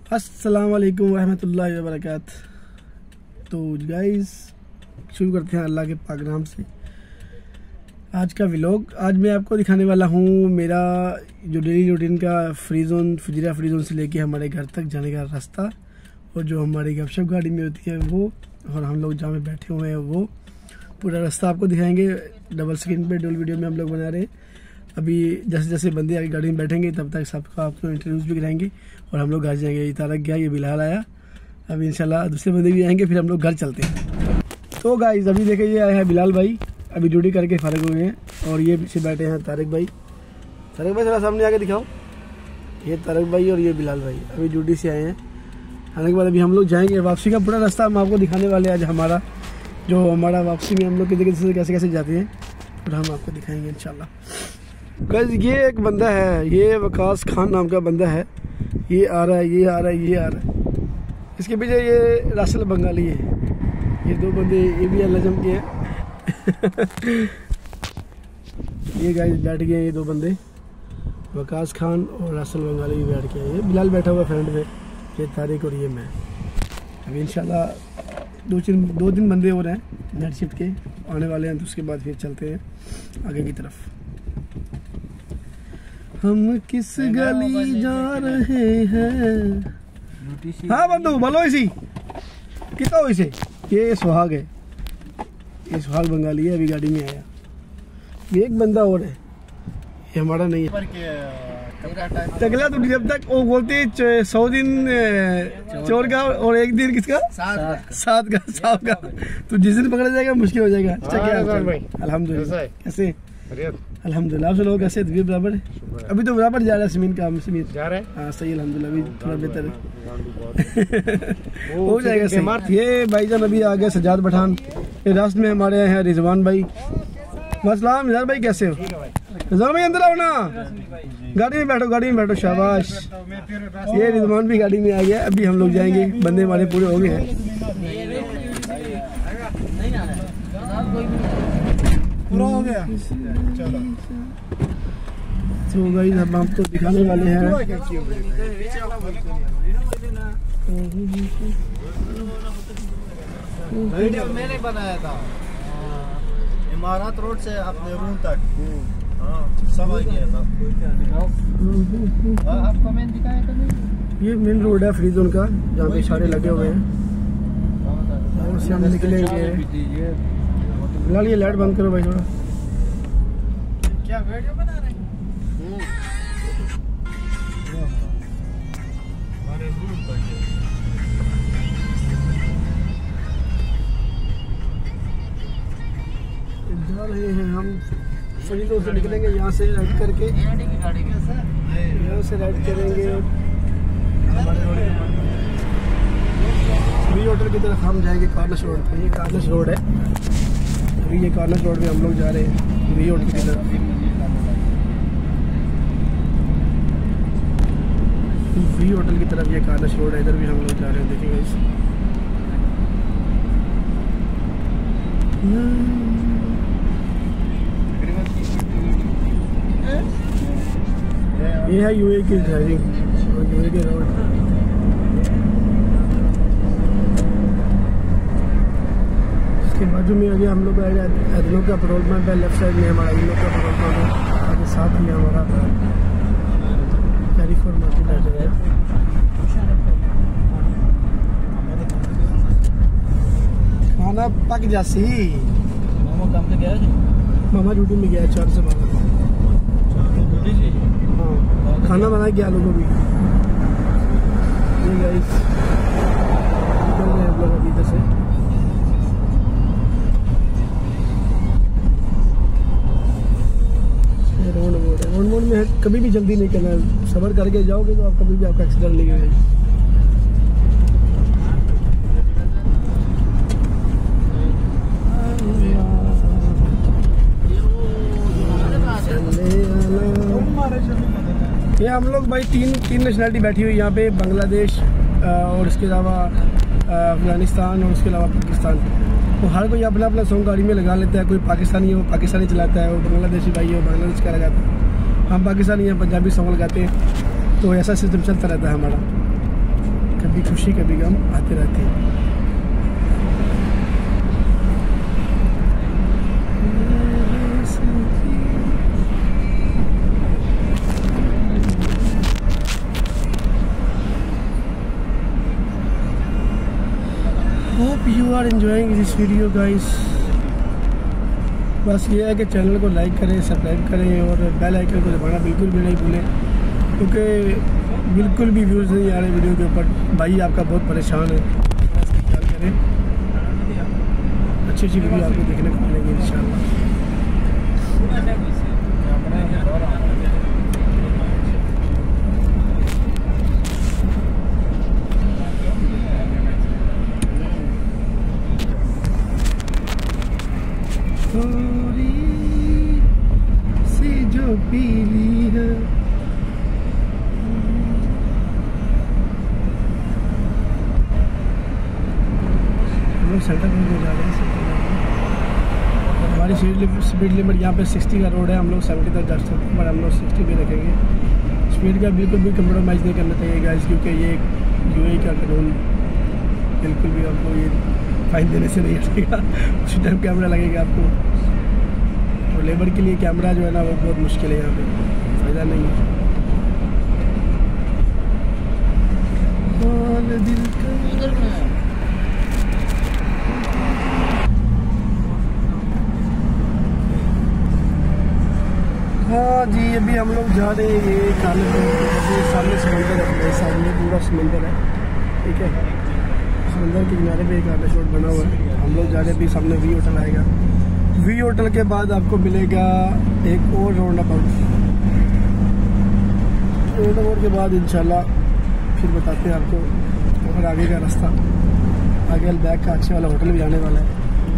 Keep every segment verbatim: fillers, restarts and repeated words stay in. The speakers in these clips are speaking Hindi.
अस्सलाम वालेकुम रहमतुल्लाहि व बरकातहू। तो गाइस शुरू करते हैं अल्लाह के पाक नाम से आज का व्लॉग। आज मैं आपको दिखाने वाला हूँ मेरा जो डेली रूटीन का free zone Fujairah free zone से लेके हमारे घर तक जाने का रास्ता, और जो हमारी गपशप गाड़ी में होती है वो, और हम लोग जहाँ पे बैठे हुए हैं वो पूरा रास्ता आपको दिखाएंगे। डबल स्क्रीन पे डबल वीडियो में हम लोग बना रहे हैं। अभी जैसे जैसे बंदे आगे गाड़ी में बैठेंगे तब तक सबका आपको इंटरव्यूज भी कराएंगे और हम लोग घर जाएंगे। ये तारक गया, ये बिलाल आया, अभी इंशाल्लाह दूसरे बंदे भी आएंगे, फिर हम लोग घर चलते हैं। तो गाइस अभी देखिए ये आया है बिलाल भाई, अभी ड्यूटी करके फारिग हुए हैं, और ये पीछे बैठे हैं तारक भाई। तारक भाई थोड़ा सामने आके दिखाओ, ये तारक भाई और ये बिलाल भाई अभी ड्यूटी से आए हैं। आने के बाद अभी हम लोग जाएंगे। वापसी का पूरा रास्ता हम आपको दिखाने वाले हैं आज, हमारा जो हमारा वापसी में हम लोग किधर किधर कैसे कैसे जाते हैं और हम आपको दिखाएंगे इंशाल्लाह। गाइस ये एक बंदा है, ये वकास खान नाम का बंदा है, ये आ रहा है, ये आ रहा है, ये आ रहा है। इसके पीछे ये रासल बंगाली है, ये दो बंदे ये भी अल्लाह जम के हैं। ये गाइस बैठ गए ये दो बंदे, वकास खान और रासल बंगाली भी बैठ गए। ये बिलाल बैठा हुआ फ्रंट में, ये तारिक और ये मैं। अभी इंशाल्लाह दो तीन दो दिन बंदे हो रहे हैं नाइट शिफ्ट के आने वाले हैं, तो उसके बाद फिर चलते हैं आगे की तरफ। हम किस गली जा रहे हैं। हाँ बंधु बोलो इसी कितना हो इसे। ये सुहाग है, ये सुहाग बंगाली है, अभी गाड़ी में आया। ये एक बंदा और है, ये हमारा नहीं है। तगला तो जब तक वो बोलते सौ दिन चोर का और एक दिन किसका सात सात का सात का, तो जिस दिन पकड़ा जाएगा मुश्किल हो जाएगा। अल्हम्दुलिल्लाह कैसे अल्हम्दुलिल्लाह आप लोग कैसे तबीयत बराबर है? अभी तो बराबर जा रहा है सिमीन का सिमीन जा रहा है। हाँ सही अल्हम्दुलिल्लाह, अभी थोड़ा बेहतर है हो जाएगा सही। ये भाईजान अभी आ गए सजाद पठान, ये रास्ते में हमारे हैं रिजवान भाई। अस्सलाम रिजवान भाई कैसे हो? रिजवान भाई अंदर आओ ना, गाड़ी में बैठो, गाड़ी में बैठो, शाबाश। ये रिजवान भी गाड़ी में आ गया। अभी हम लोग जाएंगे, बंदे हमारे पूरे हो गए हैं। पूरा हो गया चलो। तो गाइस अब आपको दिखाने वाले हैं वीडियो मैंने बनाया था इमारत रोड से अपने रूम तक। हाँ सब आ गया था। आपको मैंने दिखाया था नहीं? ये मेन रोड है फ्री जोन का, जहाँ पे इशारे लगे हुए हैं, उससे हम निकलेंगे। फिलहाल ये लाइट बंद करो भाई थोड़ा। क्या वीडियो बना रहे हैं? हमारे रूम तक जा रहे हैं हम, फ्री जोन से निकलेंगे, यहाँ से राइड करके यहाँ से राइड करेंगे वी होटल की तरफ हम जाएंगे। कार्नश रोड पे, ये कार्नश रोड है, अभी ये कार्नश रोड पे हम लोग जा रहे हैं वी होटल की तरफ। वी होटल की तरफ ये कार्नश रोड है, इधर भी हम लोग जा रहे हैं। देखिएगा इस ये है यूए की ड्राइविंग, यूए के रोड। इसके बाजू में आगे हम लोग एडनो का पेट्रोल पंप है, लेफ्ट साइड में हमारा इनो का पेट्रोल पंप है, आगे साथ में हमारा कैरी फॉर मार्केट आ जाएगा। खाना पक जासी। मामा काम पे गया है? मामा ड्यूटी में गया चार से बारह। हाँ खाना बना के आलू को भी। ये गाइस निकल रहे हैं हम लोग अभी इधर से। रोड मोड है, रोड मोड में कभी भी जल्दी नहीं करना है, सबर करके जाओगे तो आप कभी भी आपका एक्सीडेंट नहीं होगा। ये हम लोग भाई तीन तीन नेशनलिटी बैठी हुई यहाँ पे, बांग्लादेश और इसके अलावा अफगानिस्तान और उसके अलावा पाकिस्तान। तो हर कोई अपना अपना सॉन्ग गाड़ी में लगा लेता है। कोई पाकिस्तानी है वो पाकिस्तानी चलाता है, वो बांग्लादेशी भाई है वो बांग्लादेश का लगाता है, हम पाकिस्तानी हैं पंजाबी सॉन्ग लगाते हैं। तो ऐसा सिस्टम चलता रहता है हमारा। कभी खुशी कभी गम आते रहते हैं। Hope you are enjoying this video guys. बस ये है कि चैनल को लाइक करें, सब्सक्राइब करें और बेल आइकन को दबाना बिल्कुल भी नहीं भूलें, क्योंकि बिल्कुल भी व्यूज़ नहीं आ रहे वीडियो के ऊपर। भाई आपका बहुत परेशान है, इसका ख्याल करें। अच्छी अच्छी वीडियो आपको देखने को मिलेंगी इंशाल्लाह। थोड़ी सी जो पीली है, हम लोग सेंटर में जा रहे हैं। हमारी स्पीड लिमिट यहाँ पे साठ का रोड है, हम लोग सत्तर तक जा सकते हैं, पर हम लोग साठ पे रखेंगे। स्पीड का बिल्कुल भी कंप्रोमाइज़ नहीं करना चाहिए गाइस, क्योंकि ये यूएई का कानून बिल्कुल भी आपको ये फाइन देने से नहीं हटेगा। उसी टाइम कैमरा लगेगा आपको, और लेबर के लिए कैमरा जो है ना वो बहुत मुश्किल है, यहाँ पे फ़ायदा नहीं है। हाँ जी, अभी हम लोग जा रहे हैं ये काले सामने समंदर है, सामने पूरा समंदर है, ठीक है। समंदर के किनारे पे एक आधा शॉट बना हुआ है। हम लोग जा रहे हैं, अभी सामने वी होटल आएगा। वी होटल के बाद आपको मिलेगा एक और राउंड अबाउट। राउंड अबाउट के बाद इंशाल्लाह फिर बताते हैं आपको और आगे का रास्ता। आगे अलबैक का अच्छे वाला होटल भी जाने वाला है।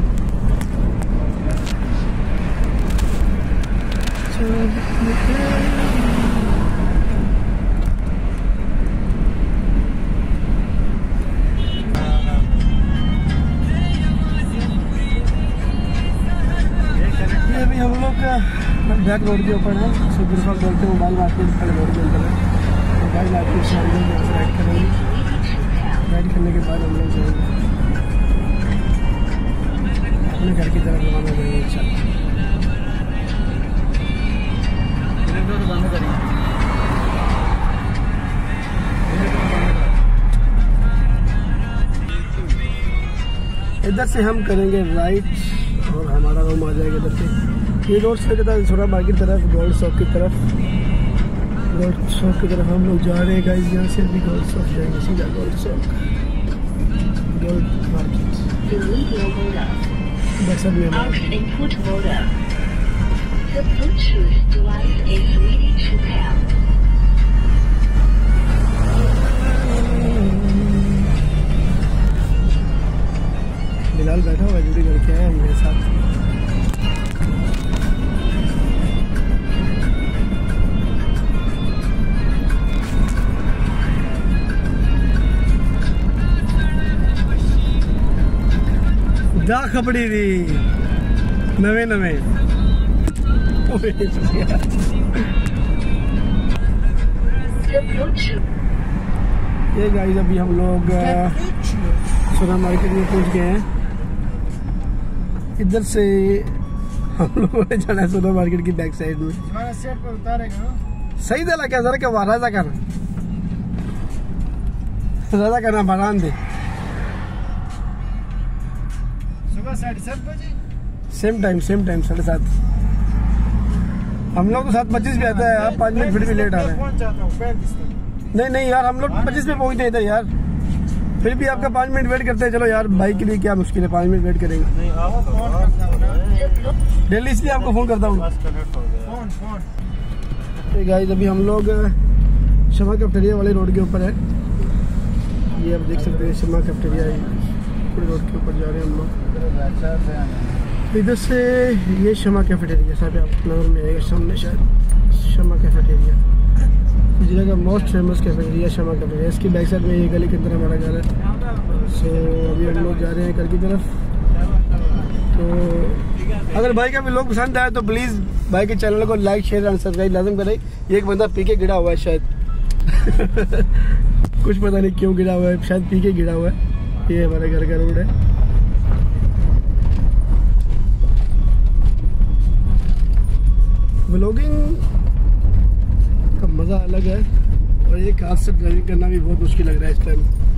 अभी हम लोग का बैक रोड के ऊपर है, सुदर्शन बोलते हैं, मोबाइल मार्केट खड़े रोड के ऊपर है। मोबाइल मार्केट से हम लोग यहाँ से राइड करेंगे। राइड करने के बाद हम लोग जाएंगे अपने घर की तरफ रवाना हो जाएंगे इंशाल्लाह। इधर से हम करेंगे राइट और हमारा रूम आ जाएगा इधर से। ये रोड से कहता है छोटा मार्केट तरफ, गोल्ड शॉप की तरफ, गोल्ड शॉप की तरफ हम लोग जा रहे हैं गाइस। यहाँ से भी गोल्ड शॉप जाएंगे, सीधा गोल्ड शॉप, गोल्ड मार्केट। बस अब बिलाल बैठा हुआ जुड़ी करके आया मेरे साथ। जा खपड़ी दी नवे नवे ये गाइस अभी हम लोग सोना मार्केट में पहुंच गए हैं। इधर से हम लोगों ने जाना है सोना मार्केट की बैक साइड में। सही दला क्या जरा क्या राजा करना राजा करना बरान दे सुबह साढ़े सात बजे सेम टाइम सेम टाइम साढ़े सात। हम लोग तो सात पच्चीस पे आता है, आप पाँच मिनट फिर भी लेट आ रहे हैं। नहीं नहीं यार, हम लोग पच्चीस पे पहुंचते हैं इधर यार, फिर भी आपका पाँच मिनट वेट करते हैं। चलो यार, बाइक के लिए क्या मुश्किल है, पाँच मिनट वेट करेंगे। डेली इसलिए आपको फोन करता हूँ। गाइस अभी हम लोग शमा कैफेटेरिया वाले रोड के ऊपर है। ये आप देख सकते हैं शमा कैफेटेरिया पूरे रोड के ऊपर जा रहे हैं हम लोग। इधर से ये शमा कैफेटेरिया साहब आप नगर में आएगा सामने, शायद शमा कैफेटेरिया जिले का most famous cafeteria Shama cafeteria. इसकी बैक साइड में ये गली के अंदर हमारा घर है। सो अभी हम लोग जा रहे हैं घर की तरफ। तो अगर भाई का भी लोग पसंद आए तो प्लीज़ भाई के चैनल को लाइक शेयर एंड सब्सक्राइब लाजम करें। ये एक बंदा पी के गिरा हुआ है शायद। कुछ पता नहीं क्यों गिरा हुआ है, शायद पी के गिरा हुआ है। ये हमारे घर का रोड है। व्लॉगिंग का मज़ा अलग है और एक हाथ से ड्राइविंग करना भी बहुत मुश्किल लग रहा है इस टाइम।